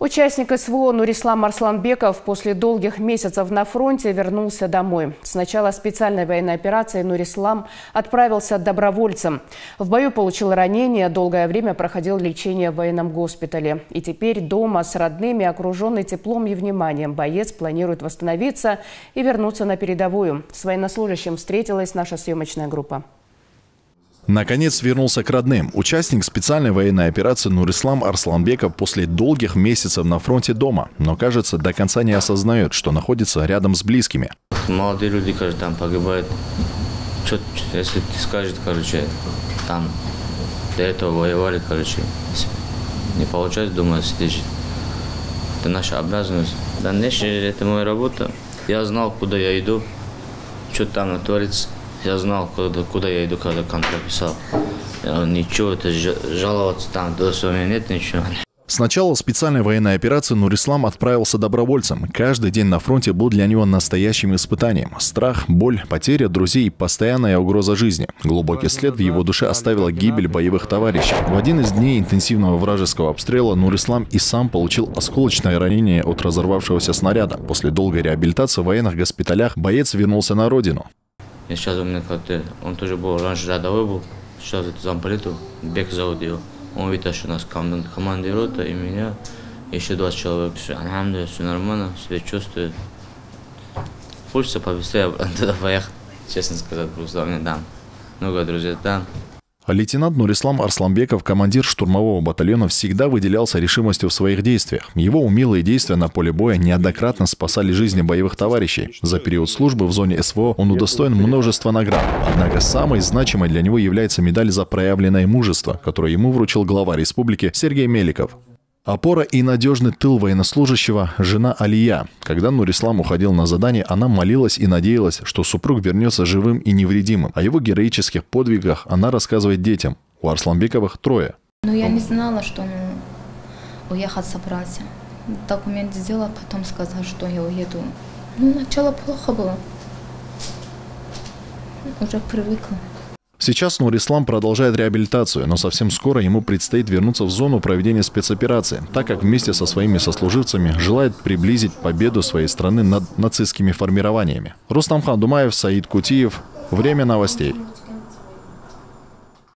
Участник СВО Нурислам Арсланбеков после долгих месяцев на фронте вернулся домой. С начала специальной военной операции Нурислам отправился добровольцем. В бою получил ранение, долгое время проходил лечение в военном госпитале. И теперь дома с родными, окруженный теплом и вниманием, боец планирует восстановиться и вернуться на передовую. С военнослужащим встретилась наша съемочная группа. Наконец вернулся к родным. Участник специальной военной операции Нурислам Арсланбеков после долгих месяцев на фронте дома. Но, кажется, до конца не осознает, что находится рядом с близкими. Молодые люди, кажется, там погибают. Если ты скажешь, там до этого воевали, не получается, думаю, сидишь. Это наша обязанность. Дальше это моя работа. Я знал, куда я иду, что там творится. Я знал, куда я иду, когда контракт писал. Ничего, это жаловаться там, до меня нет ничего. С начала специальной военной операции Нурислам отправился добровольцем. Каждый день на фронте был для него настоящим испытанием. Страх, боль, потеря друзей, постоянная угроза жизни. Глубокий след в его душе оставила гибель боевых товарищей. В один из дней интенсивного вражеского обстрела Нурислам и сам получил осколочное ранение от разорвавшегося снаряда. После долгой реабилитации в военных госпиталях боец вернулся на родину. Сейчас у меня он тоже был, раньше рядовой был, сейчас это замполиту, Бек зовут его. Он вытащил нас командирует, и меня, еще 20 человек. Все, алхамдулилля, все нормально, себя чувствует. Хочется побыстрее туда поехать, честно сказать, просто у меня там много друзей там. Лейтенант Нурислам Арсланбеков, командир штурмового батальона, всегда выделялся решимостью в своих действиях. Его умелые действия на поле боя неоднократно спасали жизни боевых товарищей. За период службы в зоне СВО он удостоен множества наград. Однако самой значимой для него является медаль за проявленное мужество, которую ему вручил глава республики Сергей Меликов. Опора и надежный тыл военнослужащего – жена Алия. Когда Нурислам уходил на задание, она молилась и надеялась, что супруг вернется живым и невредимым. О его героических подвигах она рассказывает детям. У Арсланбековых трое. Но я не знала, что он уехать собрался. Документ сделала, потом сказала, что я уеду. Начало плохо было. Уже привыкла. Сейчас Нурислам продолжает реабилитацию, но совсем скоро ему предстоит вернуться в зону проведения спецоперации, так как вместе со своими сослуживцами желает приблизить победу своей страны над нацистскими формированиями. Рустамхан Думаев, Саид Кутиев. Время новостей.